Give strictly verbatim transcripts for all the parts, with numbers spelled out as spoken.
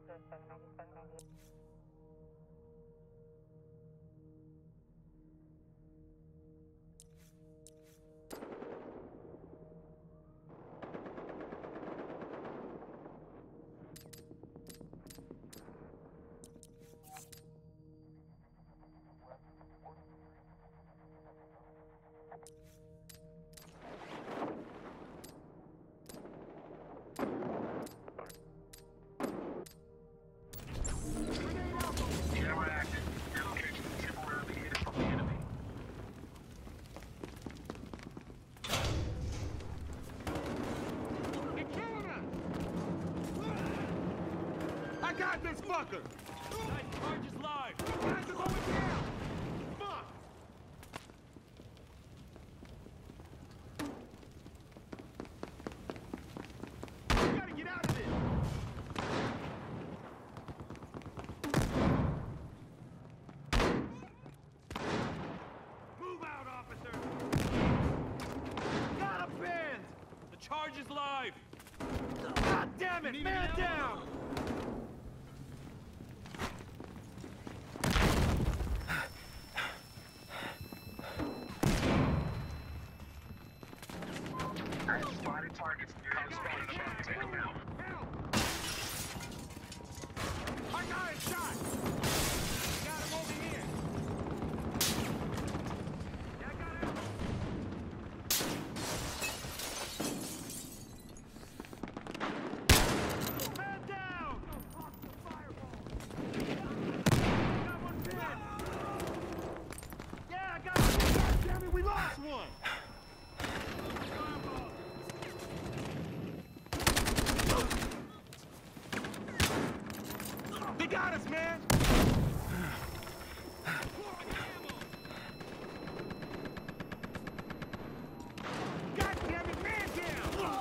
Got this fucker! Nice charge is live! Guys are going down! Fuck! We gotta get out of this! Move out, officer! Got a band! The charge is live! God damn it! Man down! Targets. Come spotted about. Take them out. I got it shot! Got him over here! Yeah, I got him! Man down! Off the fireball! Got one pinned! Yeah, I got one! God damn it, we lost one! They got us, man! God damn it, man down!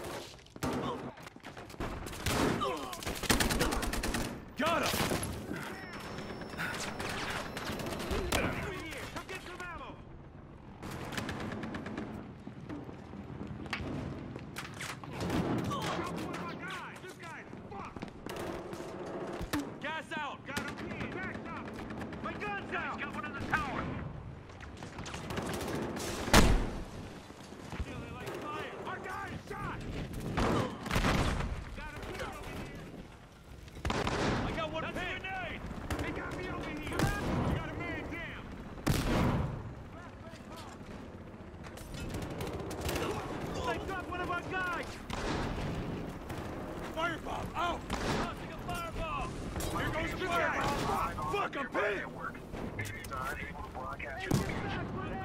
Got him! Over here, come get some ammo! Got one of my guys! This guy's fucked! Gas out! Got him here! Backed up! My gun's out! Got one in the tower. Feel it like fire! Our guy is shot! Got him here over here! I got one That's a pin! grenade! They got me over here! We got a man down! They dropped one of our guys! Fireball! Out! Tossing a fireball! Here goes the guy! Fuck, I'm pinned! Work. He's unable to broadcast Hey, your get location. back,